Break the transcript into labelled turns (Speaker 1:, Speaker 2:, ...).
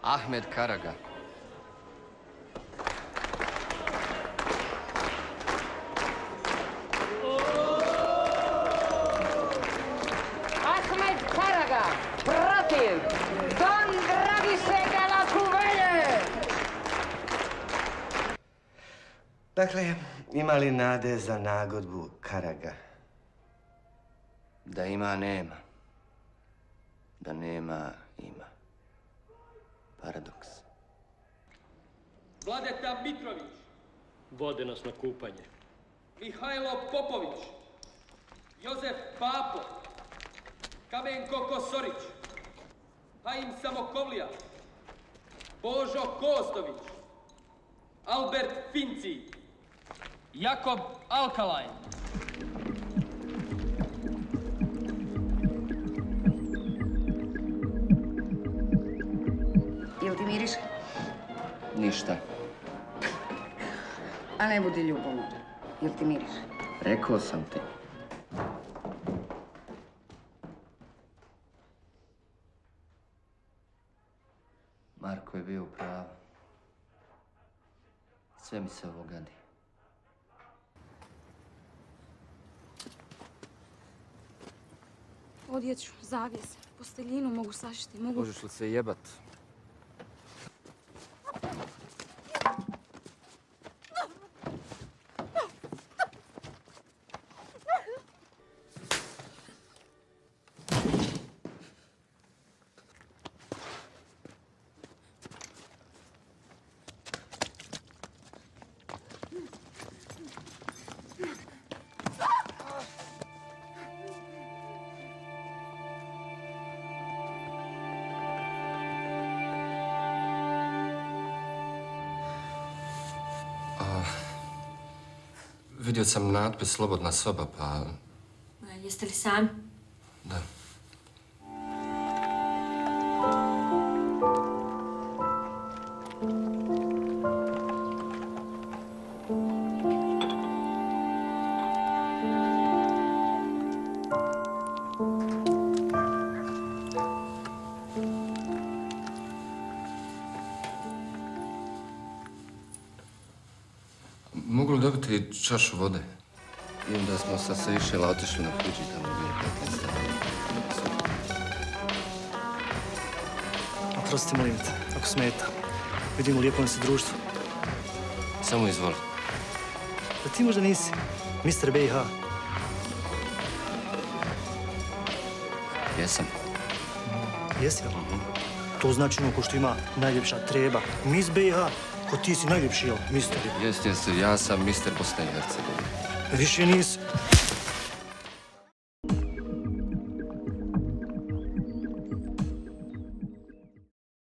Speaker 1: Ahmed Karaga.
Speaker 2: Ahmed Karaga, protiv Don Dragisega Lakuvele.
Speaker 3: Dakle, ima li nade za nagodbu Karaga?
Speaker 1: Da ima, nema. Da nema, ima. Paradoks.
Speaker 4: Vladeta Mitrović.
Speaker 5: Vode nas na kupanje.
Speaker 4: Mihajlo Popović. Jozef Papo. Kamenko Kosorić. Haim Samokovlija. Božo Kostović. Albert Finci. Jakob Alkalaj.
Speaker 2: Jel ti miriš?
Speaker 1: Ništa.
Speaker 2: A ne budi ljubomor. Jel ti miriš?
Speaker 1: Rekao sam ti. Marko je bio u pravu. Sve mi se ovo gadi.
Speaker 6: Odjeću, zavijese, posteljinu mogu sašiti, mogu...
Speaker 1: Možeš li se jebat? Vidio sam natpis Slobodna soba, pa...
Speaker 6: Jeste li sami?
Speaker 1: Da. Mogu li dobiti čašu vode? I onda smo sa Sejšela otišli na Fidži, tamo bio 15 dana.
Speaker 7: Oprosti, molim te, ako smeta. Vidimo lijepo se društvo.
Speaker 1: Samo izvoli.
Speaker 7: Da ti možda nisi Mr. BiH?
Speaker 1: Jesam.
Speaker 7: Jesi, jel? To znači ono ko što ima najljepša treba. Miss BiH, ko ti si najljepši, jel, mister?
Speaker 1: Jeste, ja sam Mr. Bosne i Hercegovine.
Speaker 7: Više nisi.